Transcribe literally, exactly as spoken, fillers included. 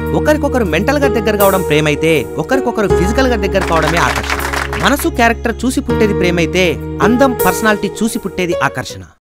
ఒకరికొకరు మెంటల్ గా దగ్గర కావడం ప్రేమైతే, ఒకరికొకరు ఫిజికల్ గా దగ్గర కావడమే ఆకర్షణ. మనసు క్యారెక్టర్ చూసి పుట్టేది ప్రేమైతే, అందం పర్సనాలిటీ చూసి పుట్టేది ఆకర్షణ.